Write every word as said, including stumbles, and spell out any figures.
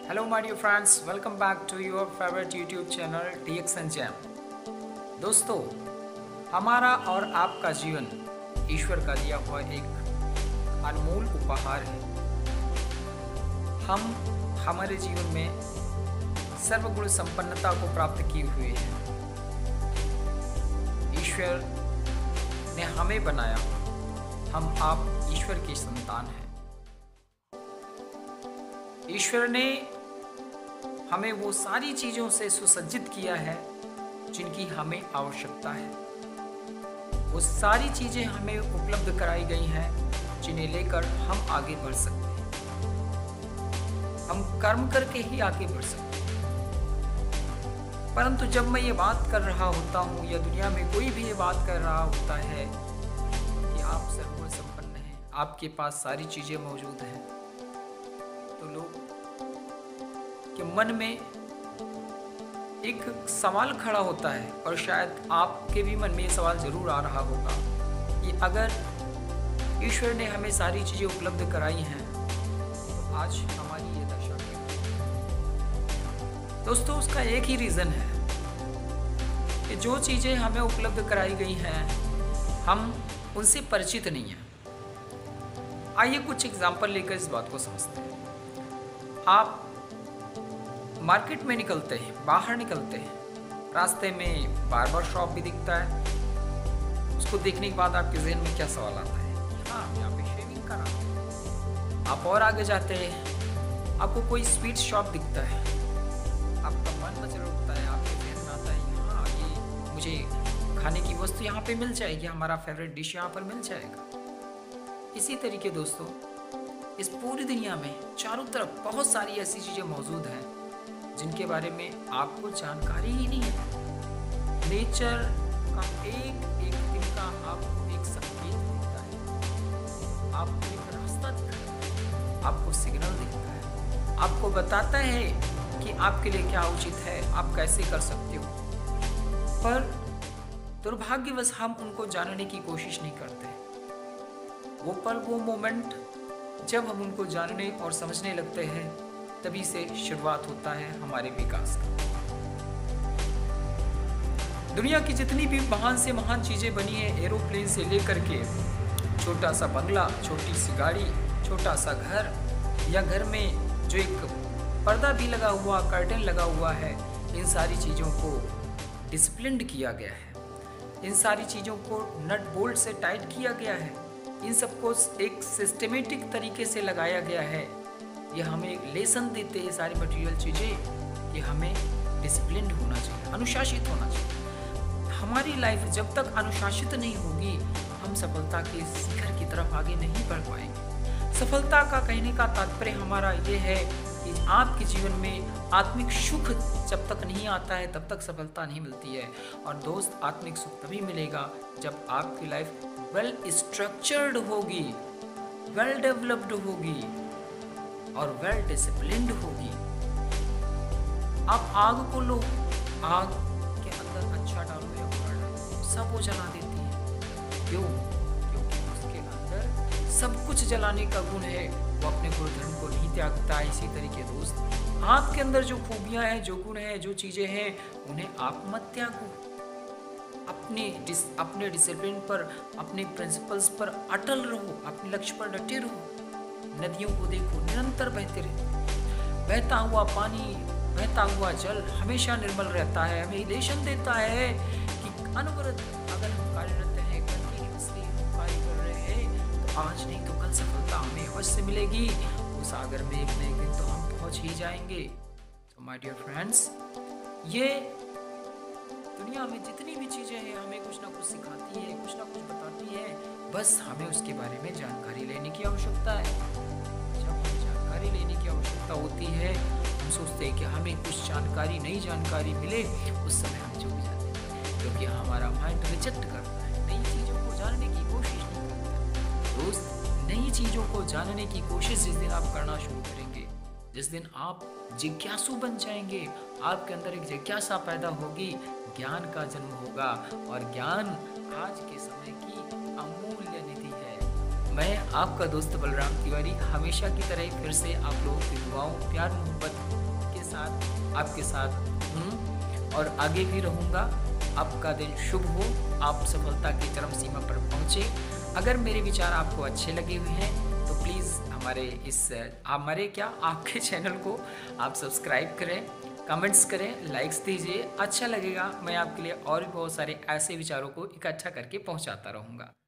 Hello my dear friends, welcome back to your favorite YouTube channel D X N Jam। दोस्तों, हमारा और आपका जीवन ईश्वर का दिया हुआ एक अनमोल उपहार है। हम हमारे जीवन में सर्वगुण संपन्नता को प्राप्त किए हुए हैं। ईश्वर ने हमें बनाया, हम आप ईश्वर की संतान हैं। ईश्वर ने हमें वो सारी चीज़ों से सुसज्जित किया है जिनकी हमें आवश्यकता है। वो सारी चीज़ें हमें उपलब्ध कराई गई हैं जिन्हें लेकर हम आगे बढ़ सकते हैं। हम कर्म करके ही आगे बढ़ सकते हैं। परंतु जब मैं ये बात कर रहा होता हूँ या दुनिया में कोई भी ये बात कर रहा होता है कि आप सर्वगुण संपन्न हैं, आपके पास सारी चीज़ें मौजूद हैं, तो लोग के मन में एक सवाल खड़ा होता है, और शायद आपके भी मन में ये सवाल जरूर आ रहा होगा कि अगर ईश्वर ने हमें सारी चीज़ें उपलब्ध कराई हैं तो आज हमारी ये दशा क्यों? दोस्तों, उसका एक ही रीज़न है कि जो चीज़ें हमें उपलब्ध कराई गई हैं हम उनसे परिचित नहीं हैं। आइए कुछ एग्जाम्पल लेकर इस बात को समझते हैं। आप मार्केट में निकलते हैं, बाहर निकलते हैं, रास्ते में बार्बर शॉप भी दिखता है। उसको देखने के बाद आपके जहन में क्या सवाल आता है? हाँ, यहाँ पे शेविंग करा। आप और आगे जाते हैं, आपको कोई स्वीट शॉप दिखता है, आपका मन मचल उठता है, आपके जहन में आता है हाँ ये मुझे खाने की वस्तु यहाँ पे मिल जाएगी, हमारा फेवरेट डिश यहाँ पर मिल जाएगा। इसी तरीके दोस्तों, इस पूरी दुनिया में चारों तरफ बहुत सारी ऐसी चीज़ें मौजूद हैं जिनके बारे में आपको जानकारी ही नहीं है। नेचर का एक एक दिन का आपको एक संकेत दिखता है, आपको एक रास्ता दिखता है, आपको सिग्नल दिखता है, आपको बताता है कि आपके लिए क्या उचित है, आप कैसे कर सकते हो। पर दुर्भाग्यवश हम उनको जानने की कोशिश नहीं करते। वो पल, वो मोमेंट जब हम उनको जानने और समझने लगते हैं, तभी से शुरुआत होता है हमारे विकास का। दुनिया की जितनी भी महान से महान चीजें बनी है, एरोप्लेन से लेकर के छोटा सा बंगला, छोटी सी गाड़ी, छोटा सा घर, या घर में जो एक पर्दा भी लगा हुआ, कर्टन लगा हुआ है, इन सारी चीजों को डिसिप्लिन्ड किया गया है। इन सारी चीजों को नट बोल्ट से टाइट किया गया है। इन सबको एक सिस्टमेटिक तरीके से लगाया गया है। ये हमें एक लेसन देते हैं सारी मटेरियल चीज़ें कि हमें डिसिप्लिन्ड होना चाहिए, अनुशासित होना चाहिए। हमारी लाइफ जब तक अनुशासित नहीं होगी, हम सफलता के शिखर की तरफ आगे नहीं बढ़ पाएंगे। सफलता का कहने का तात्पर्य हमारा ये है कि आपके जीवन में आत्मिक सुख जब तक नहीं आता है तब तक सफलता नहीं मिलती है। और दोस्त, आत्मिक सुख तभी मिलेगा जब आपकी लाइफ वेल स्ट्रक्चर्ड होगी, वेल डेवलप्ड होगी और वेल डिसिप्लिन्ड होगी। आप आग को लो, आग के अंदर अच्छा डालो या बुरा डालो, सब वो जला देती है। क्यों? क्योंकि उसके अंदर सब कुछ जलाने का गुण है, वो अपने गुणधर्म को नहीं त्यागता। इसी तरीके दोस्त, आपके अंदर जो खूबियां हैं, जो गुण हैं, जो चीजें हैं, उन्हें आप मत त्यागो। अपने डिस, अपने डिसिप्लिन पर, अपने प्रिंसिपल्स पर अटल रहो, अपने लक्ष्य पर डटे रहो। नदियों को देखो, निरंतर बहते रहते। बहता हुआ पानी, बहता हुआ जल हमेशा निर्मल रहता है, हमें इलेशन देता है कि अनवरत अगर हम कार्यरत हैं, कंटिन्यूअसली हम कार्य कर रहे हैं, तो आज नहीं तो कल सफलता हमें अवश्य मिलेगी। उस सागर में एक न एक दिन तो हम पहुंच ही जाएंगे। तो माय डियर फ्रेंड्स, ये दुनिया में जितनी भी चीज़ें हैं हमें कुछ ना कुछ सिखाती है, कुछ ना कुछ बताती है, बस हमें उसके बारे में जानकारी लेने की आवश्यकता है। जब हमें जानकारी लेने की आवश्यकता होती है, हम सोचते हैं कि हमें कुछ जानकारी, नई जानकारी मिले, उस समय हम चूक जाते हैं, क्योंकि हमारा माइंड रिजेक्ट करता है, नई चीज़ों को जानने की कोशिश नहीं करता। दोस्त, नई चीज़ों को जानने की कोशिश जिस दिन आप करना शुरू करेंगे, जिस दिन आप जिज्ञासु बन जाएंगे, आपके अंदर एक जिज्ञासा पैदा होगी, ज्ञान का जन्म होगा। और ज्ञान आज के समय की अमूल्य निधि है। मैं आपका दोस्त बलराम तिवारी हमेशा की तरह फिर से आप लोगों की दुआओं, प्यार, मोहब्बत आपके साथ हूँ और आगे भी रहूँगा। आपका दिन शुभ हो, आप सफलता की चरम सीमा पर पहुँचे। अगर मेरे विचार आपको अच्छे लगे हुए हैं तो प्लीज़ हमारे इस हमारे क्या आपके चैनल को आप सब्सक्राइब करें, कमेंट्स करें, लाइक्स दीजिए। अच्छा लगेगा, मैं आपके लिए और भी बहुत सारे ऐसे विचारों को इकट्ठा करके पहुंचाता रहूँगा।